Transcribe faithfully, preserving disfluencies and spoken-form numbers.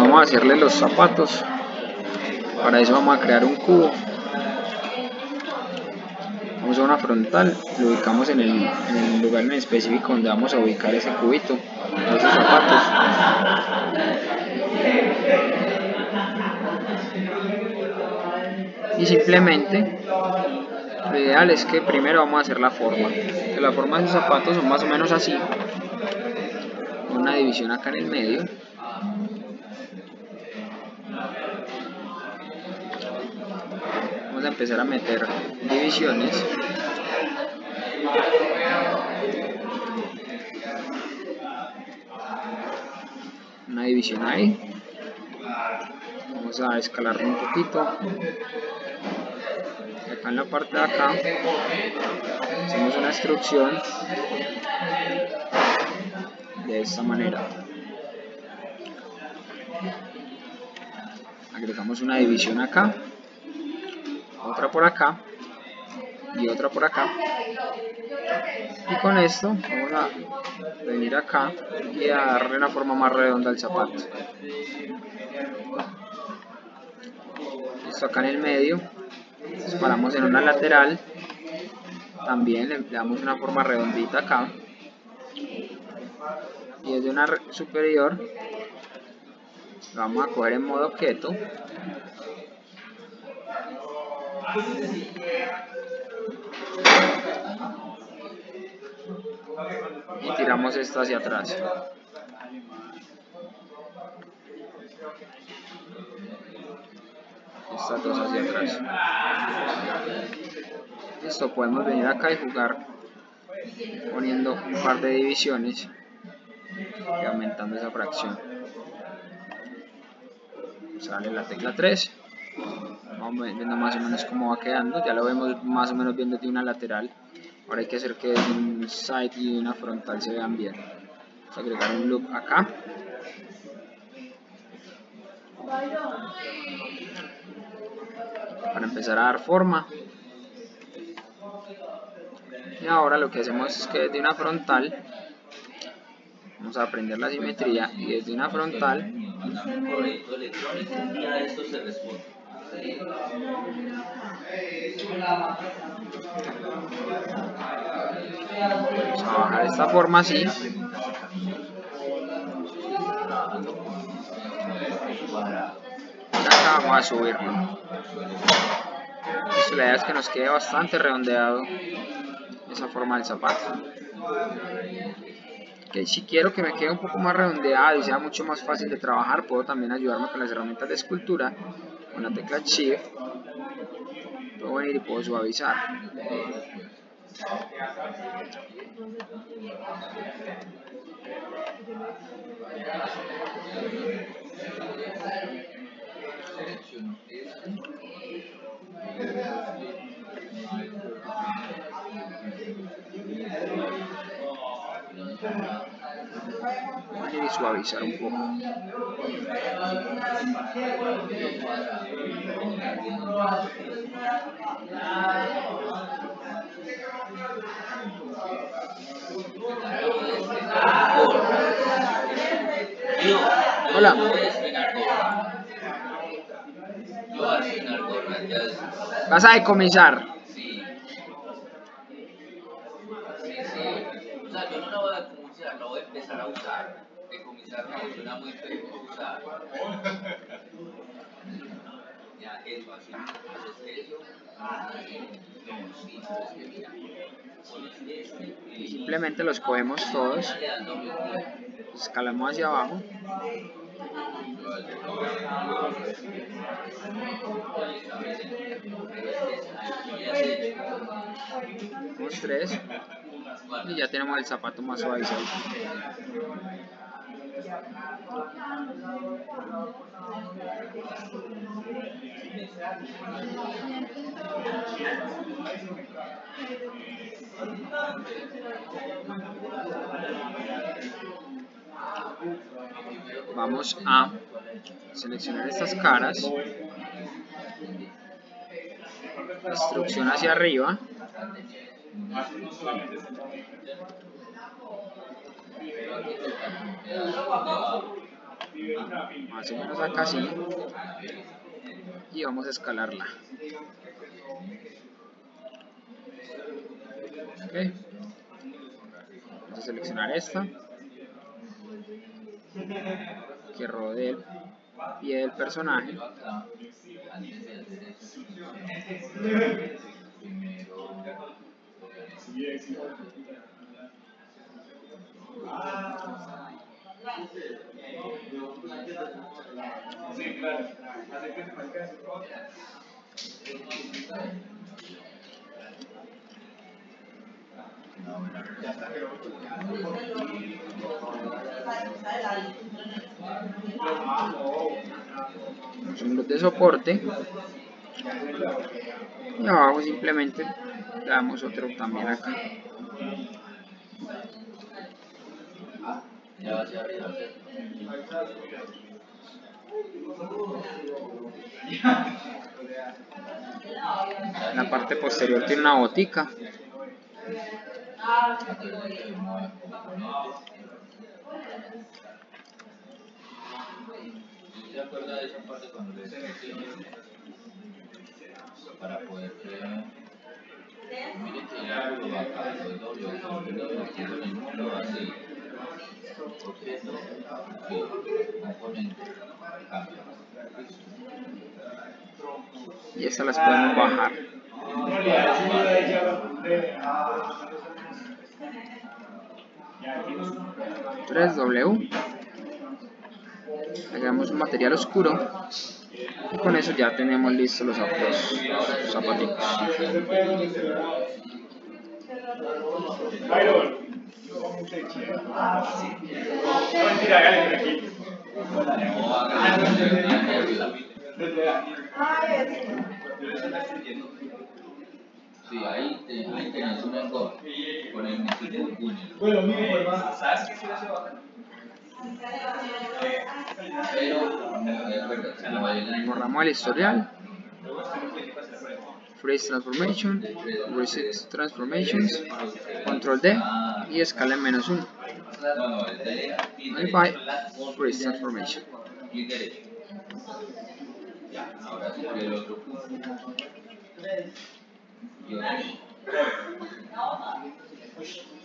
vamos a hacerle los zapatos. Para eso vamos a crear un cubo. Vamos a una frontal, lo ubicamos en el, en el lugar en específico donde vamos a ubicar ese cubito, esos zapatos. Y simplemente, lo ideal es que primero vamos a hacer la forma. Que la forma de esos zapatos son más o menos así. Una división acá en el medio. Vamos a empezar a meter divisiones. Una división ahí. Vamos a escalarlo un poquito. Acá en la parte de acá hacemos una extrusión de esta manera. Agregamos una división acá, otra por acá y otra por acá. Y con esto vamos a venir acá y a darle una forma más redonda al zapato. Esto acá en el medio, disparamos en una lateral, también le damos una forma redondita acá. Y desde una superior lo vamos a coger en modo objeto. Y tiramos esto hacia atrás. Estas dos hacia atrás. Listo, podemos venir acá y jugar poniendo un par de divisiones y aumentando esa fracción. Sale la tecla tres. Vamos viendo más o menos cómo va quedando. Ya lo vemos más o menos viendo de una lateral. Ahora hay que hacer que desde un side y de una frontal se vean bien. Vamos a agregar un loop acá. Para empezar a dar forma. Y ahora lo que hacemos es que desde una frontal vamos a aprender la simetría y desde una frontal vamos a bajar esta forma así. Y acá vamos a subirlo. Esto, la idea es que nos quede bastante redondeado esa forma del zapato. Okay, si quiero que me quede un poco más redondeado y sea mucho más fácil de trabajar, puedo también ayudarme con las herramientas de escultura. Con la tecla Shift puedo venir y puedo suavizar. Venir y suavizar un poco. Hola. ¿Vas a decomisar? Sí. Sí, sí. O sea, yo no la voy a decomisar, la voy a empezar a usar. Decomisar no, suena muy feo. Usar. Ya, eso, así. Haces eso. Simplemente los cogemos todos, escalamos hacia abajo. Los tres y ya tenemos el zapato más suavizado. Vamos a seleccionar estas caras, extrusión hacia arriba, más o menos acá así, y vamos a escalarla. Okay. Vamos a seleccionar esta que rodee el pie del personaje. Son los de soporte, y abajo simplemente le damos otro también acá. En la parte posterior tiene una botica. ¿Se acuerda de esa parte cuando le decía para poder crear? Mire que ya lo acá, lo doble, lo el número así. Objeto, componente, cambio. Y estas las podemos bajar. tres W. Agregamos un material oscuro. Y con eso ya tenemos listos los, los, los zapaticos. Sí, ahí, te, ahí tenés un engorro con el mismo puño. Bueno, mire, ¿sabes qué se hace bacán? Borramos el historial. Freeze Transformation, Reset Transformations, Control D y escala en menos uno. Modify, Freeze Transformation. Ahora sí el otro punto.